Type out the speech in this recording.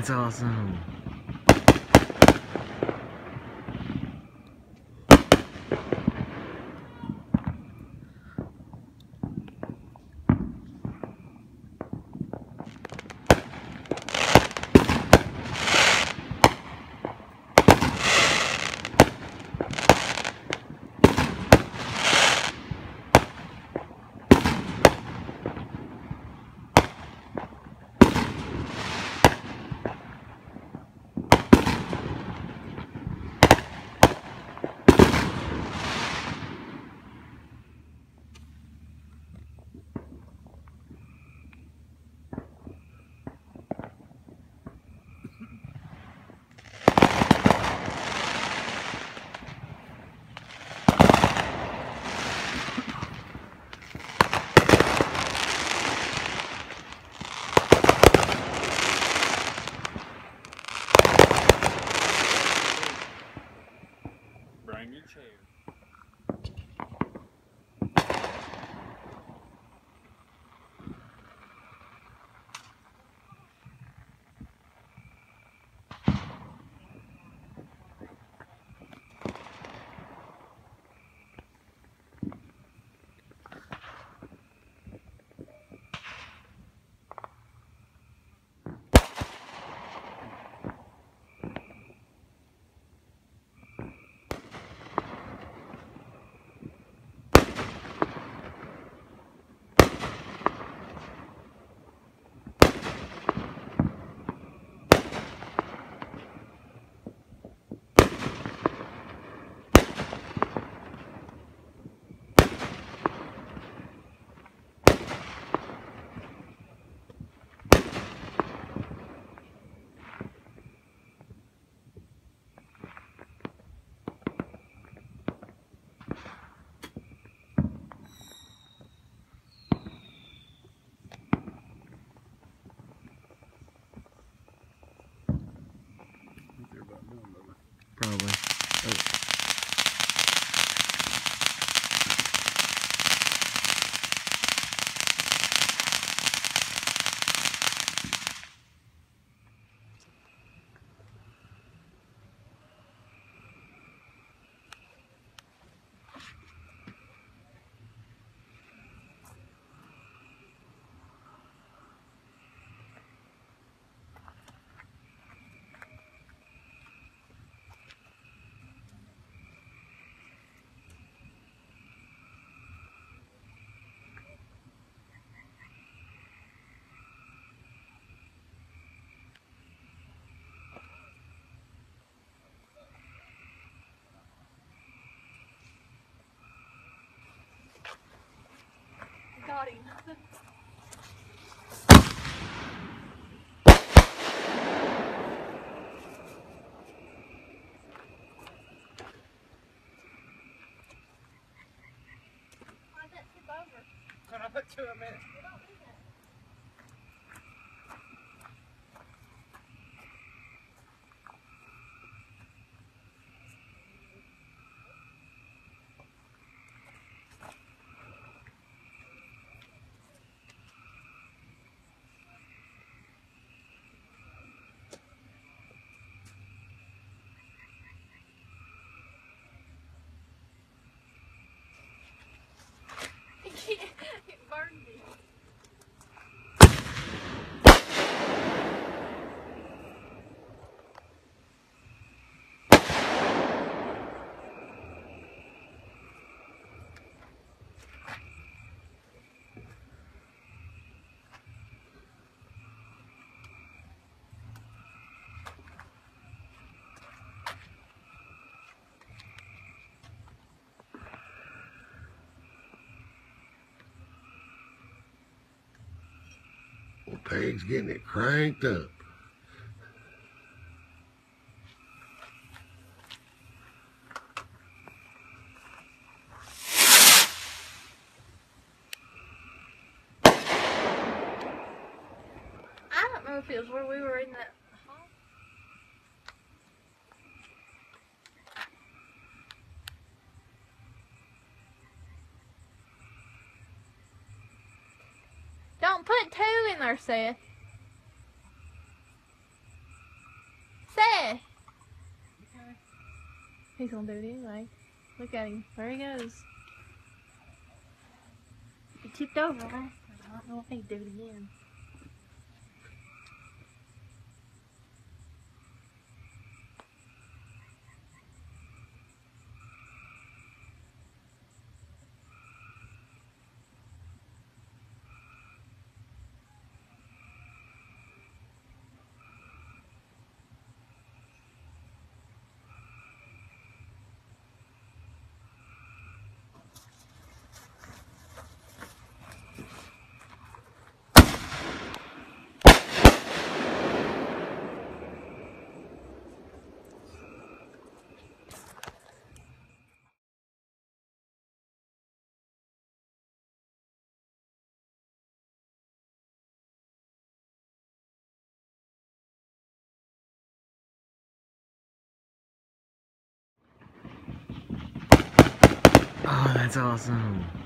That's awesome. Bring your chair. Probably. Oh. Got him. Why'd that tip over? Can I put two in a minute? You don't do that. It burned me. Well, Peg's getting it cranked up. I don't know if it was where we were in that hall. Don't put two in there, Seth. He's gonna do it anyway. Look at him. There he goes. He tipped over last time. I don't know if he'd do it again. Oh, that's awesome.